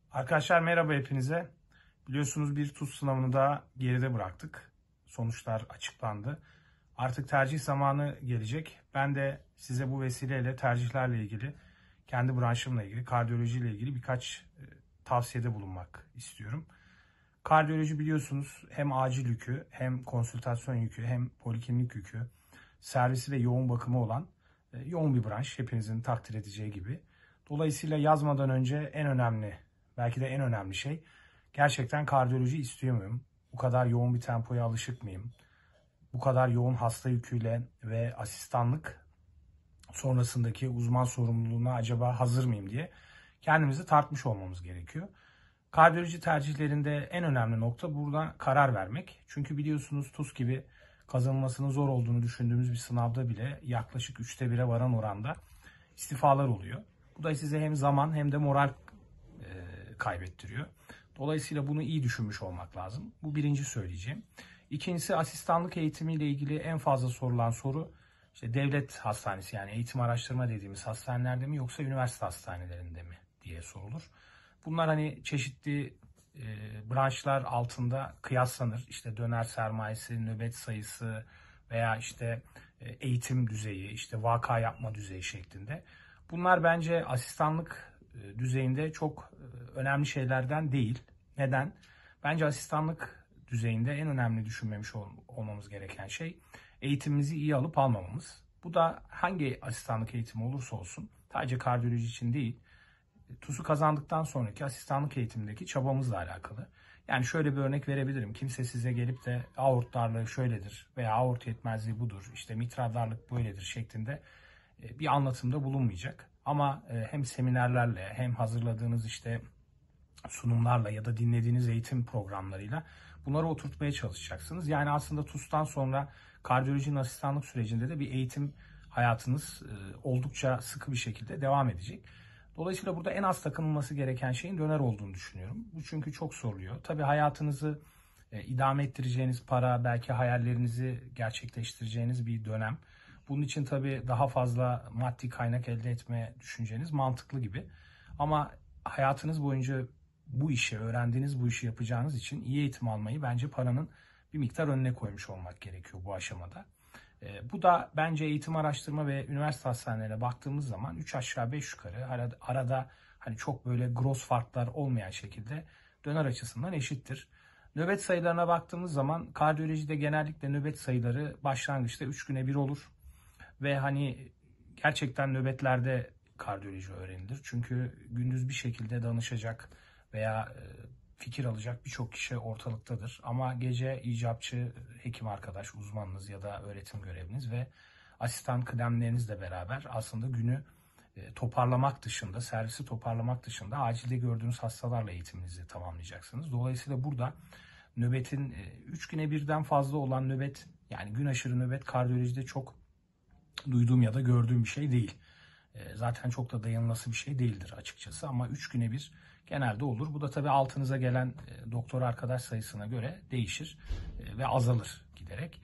Arkadaşlar merhaba hepinize. Biliyorsunuz bir TUS sınavını daha geride bıraktık. Sonuçlar açıklandı. Artık tercih zamanı gelecek. Ben de size bu vesileyle tercihlerle ilgili, kendi branşımla ilgili, kardiyolojiyle ilgili birkaç tavsiyede bulunmak istiyorum. Kardiyoloji biliyorsunuz hem acil yükü, hem konsültasyon yükü, hem poliklinik yükü, servisi ve yoğun bakımı olan yoğun bir branş. Hepinizin takdir edeceği gibi. Dolayısıyla yazmadan önce en önemli, belki de en önemli şey, gerçekten kardiyoloji istiyor muyum? Bu kadar yoğun bir tempoya alışık mıyım? Bu kadar yoğun hasta yüküyle ve asistanlık sonrasındaki uzman sorumluluğuna acaba hazır mıyım diye kendimizi tartmış olmamız gerekiyor. Kardiyoloji tercihlerinde en önemli nokta burada karar vermek. Çünkü biliyorsunuz TUS gibi kazanılmasının zor olduğunu düşündüğümüz bir sınavda bile yaklaşık 1/3'e varan oranda istifalar oluyor. Bu da size hem zaman hem de moral kaybettiriyor. Dolayısıyla bunu iyi düşünmüş olmak lazım. Bu birinci söyleyeceğim. İkincisi, asistanlık eğitimiyle ilgili en fazla sorulan soru, işte devlet hastanesi, yani eğitim araştırma dediğimiz hastanelerde mi yoksa üniversite hastanelerinde mi diye sorulur. Bunlar hani çeşitli branşlar altında kıyaslanır. İşte döner sermayesi, nöbet sayısı veya işte eğitim düzeyi, işte vaka yapma düzeyi şeklinde. Bunlar bence asistanlık düzeyinde çok önemli şeylerden değil. Neden? Bence asistanlık düzeyinde en önemli düşünmemiş olmamız gereken şey eğitimimizi iyi alıp almamamız. Bu da hangi asistanlık eğitimi olursa olsun, sadece kardiyoloji için değil, TUS'u kazandıktan sonraki asistanlık eğitimindeki çabamızla alakalı. Yani şöyle bir örnek verebilirim. Kimse size gelip de aort darlığı şöyledir veya aort yetmezliği budur, işte mitral darlık böyledir şeklinde bir anlatımda bulunmayacak. Ama hem seminerlerle hem hazırladığınız işte sunumlarla ya da dinlediğiniz eğitim programlarıyla bunları oturtmaya çalışacaksınız. Yani aslında TUS'tan sonra kardiyolojinin asistanlık sürecinde de bir eğitim hayatınız oldukça sıkı bir şekilde devam edecek. Dolayısıyla burada en az takınılması gereken şeyin döner olduğunu düşünüyorum. Bu çünkü çok soruluyor. Tabii hayatınızı idame ettireceğiniz para, belki hayallerinizi gerçekleştireceğiniz bir dönem. Bunun için tabii daha fazla maddi kaynak elde etme düşünceniz mantıklı gibi. Ama hayatınız boyunca bu işi, öğrendiğiniz bu işi yapacağınız için iyi eğitim almayı bence paranın bir miktar önüne koymuş olmak gerekiyor bu aşamada. Bu da bence eğitim araştırma ve üniversite hastanelerine baktığımız zaman 3 aşağı 5 yukarı arada hani çok böyle gross farklar olmayan şekilde döner açısından eşittir. Nöbet sayılarına baktığımız zaman kardiyolojide genellikle nöbet sayıları başlangıçta 3 güne bir olur. Ve hani gerçekten nöbetlerde kardiyoloji öğrenilir. Çünkü gündüz bir şekilde danışacak veya fikir alacak birçok kişi ortalıktadır. Ama gece icapçı hekim arkadaş, uzmanınız ya da öğretim görevliniz ve asistan kıdemlerinizle beraber aslında günü toparlamak dışında, servisi toparlamak dışında acilde gördüğünüz hastalarla eğitiminizi tamamlayacaksınız. Dolayısıyla burada nöbetin 3 güne birden fazla olan nöbet, yani gün aşırı nöbet kardiyolojide çok duyduğum ya da gördüğüm bir şey değil. Zaten çok da dayanılası bir şey değildir açıkçası, ama 3 güne bir genelde olur. Bu da tabii altınıza gelen doktor arkadaş sayısına göre değişir ve azalır giderek.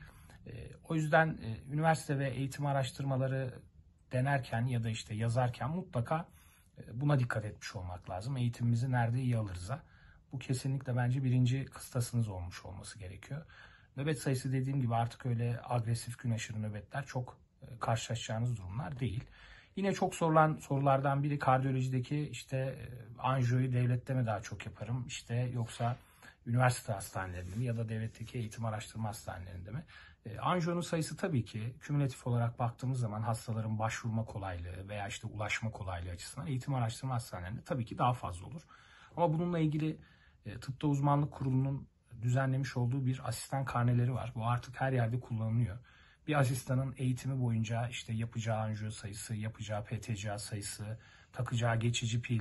O yüzden üniversite ve eğitim araştırmaları denerken ya da işte yazarken mutlaka buna dikkat etmiş olmak lazım. Eğitimimizi nerede iyi alırız'a. Bu kesinlikle bence birinci kıstasınız olmuş olması gerekiyor. Nöbet sayısı dediğim gibi artık öyle agresif gün aşırı nöbetler çok karşılaşacağınız durumlar değil. Yine çok sorulan sorulardan biri kardiyolojideki işte anjiyoyu devlette mi daha çok yaparım, işte yoksa üniversite hastanelerinde mi ya da devletteki eğitim araştırma hastanelerinde mi? Anjiyonun sayısı tabii ki kümülatif olarak baktığımız zaman hastaların başvurma kolaylığı veya işte ulaşma kolaylığı açısından eğitim araştırma hastanelerinde tabii ki daha fazla olur. Ama bununla ilgili Tıpta Uzmanlık Kurulu'nun düzenlemiş olduğu bir asistan karneleri var. Bu artık her yerde kullanılıyor. Bir asistanın eğitimi boyunca işte yapacağı anjiyo sayısı, yapacağı PTCA sayısı, takacağı geçici pil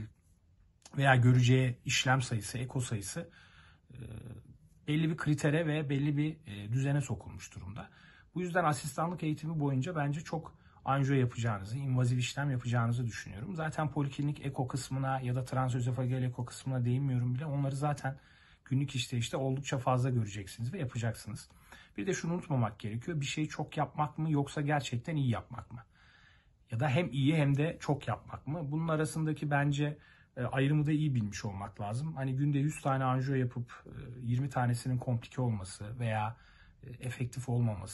veya göreceği işlem sayısı, eko sayısı belli bir kritere ve belli bir düzene sokulmuş durumda. Bu yüzden asistanlık eğitimi boyunca bence çok anjiyo yapacağınızı, invazif işlem yapacağınızı düşünüyorum. Zaten poliklinik eko kısmına ya da transözofageal eko kısmına değinmiyorum bile. Onları zaten günlük işte oldukça fazla göreceksiniz ve yapacaksınız. Bir de şunu unutmamak gerekiyor. Bir şeyi çok yapmak mı yoksa gerçekten iyi yapmak mı? Ya da hem iyi hem de çok yapmak mı? Bunun arasındaki bence ayrımı da iyi bilmiş olmak lazım. Hani günde 100 tane anjiyo yapıp 20 tanesinin komplike olması veya efektif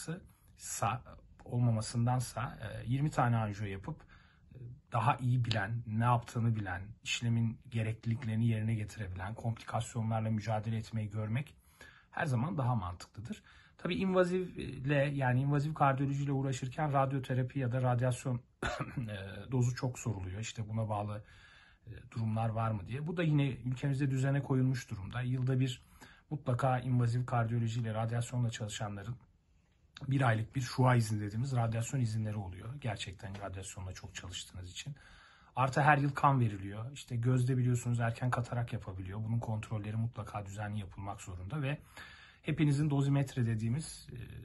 olmamasındansa 20 tane anjiyo yapıp daha iyi bilen, ne yaptığını bilen, işlemin gerekliliklerini yerine getirebilen, komplikasyonlarla mücadele etmeyi görmek her zaman daha mantıklıdır. Tabii invaziv kardiyolojiyle uğraşırken radyoterapi ya da radyasyon dozu çok soruluyor. İşte buna bağlı durumlar var mı diye. Bu da yine ülkemizde düzene koyulmuş durumda. Yılda bir mutlaka invaziv kardiyolojiyle, radyasyonla çalışanların bir aylık bir şua izni dediğimiz radyasyon izinleri oluyor. Gerçekten radyasyonla çok çalıştığınız için. Artı her yıl kan veriliyor. İşte gözde biliyorsunuz erken katarak yapabiliyor. Bunun kontrolleri mutlaka düzenli yapılmak zorunda ve hepinizin dozimetre dediğimiz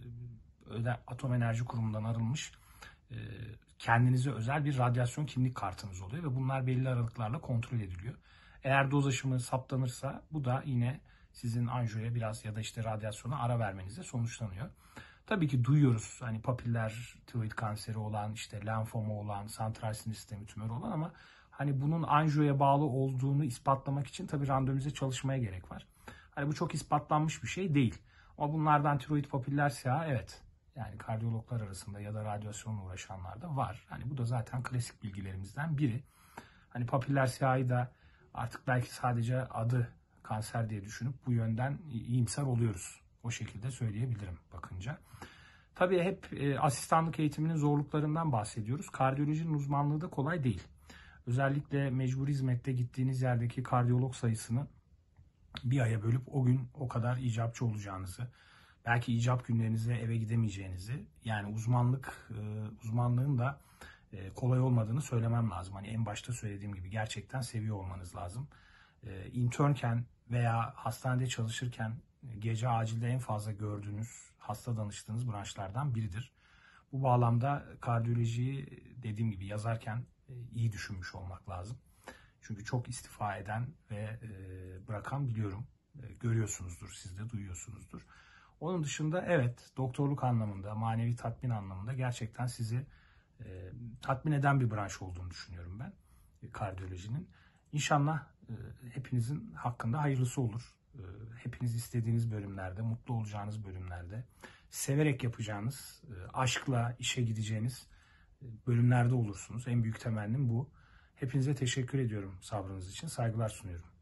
Atom Enerji Kurumu'ndan arınmış kendinize özel bir radyasyon kimlik kartınız oluyor ve bunlar belli aralıklarla kontrol ediliyor. Eğer doz aşımı saptanırsa bu da yine sizin anjiyoya biraz ya da işte radyasyona ara vermenizle sonuçlanıyor. Tabii ki duyuyoruz hani papiller tiroid kanseri olan, işte lenfoma olan, santral sinir sistemi tümörü olan ama hani bunun anjiyoya bağlı olduğunu ispatlamak için tabii randomize çalışmaya gerek var. Hani bu çok ispatlanmış bir şey değil. Ama bunlardan tiroid papiller siyahı evet. Yani kardiyologlar arasında ya da radyasyonla uğraşanlar da var. Hani bu da zaten klasik bilgilerimizden biri. Hani papiller siyahı da artık belki sadece adı kanser diye düşünüp bu yönden iyimser oluyoruz. O şekilde söyleyebilirim bakınca. Tabii hep asistanlık eğitiminin zorluklarından bahsediyoruz. Kardiyolojinin uzmanlığı da kolay değil. Özellikle mecburi hizmette gittiğiniz yerdeki kardiyolog sayısını bir aya bölüp o gün o kadar icapçı olacağınızı, belki icap günlerinize eve gidemeyeceğinizi, yani uzmanlığın da kolay olmadığını söylemem lazım. Hani en başta söylediğim gibi gerçekten seviyor olmanız lazım. İnternken veya hastanede çalışırken gece acilde en fazla gördüğünüz, hasta danıştığınız branşlardan biridir. Bu bağlamda kardiyolojiyi dediğim gibi yazarken iyi düşünmüş olmak lazım. Çünkü çok istifa eden ve bırakan biliyorum. Görüyorsunuzdur, siz de duyuyorsunuzdur. Onun dışında evet, doktorluk anlamında, manevi tatmin anlamında gerçekten sizi tatmin eden bir branş olduğunu düşünüyorum ben kardiyolojinin. İnşallah hepinizin hakkında hayırlısı olur. Hepiniz istediğiniz bölümlerde, mutlu olacağınız bölümlerde, severek yapacağınız, aşkla işe gideceğiniz bölümlerde olursunuz. En büyük temennim bu. Hepinize teşekkür ediyorum sabrınız için. Saygılar sunuyorum.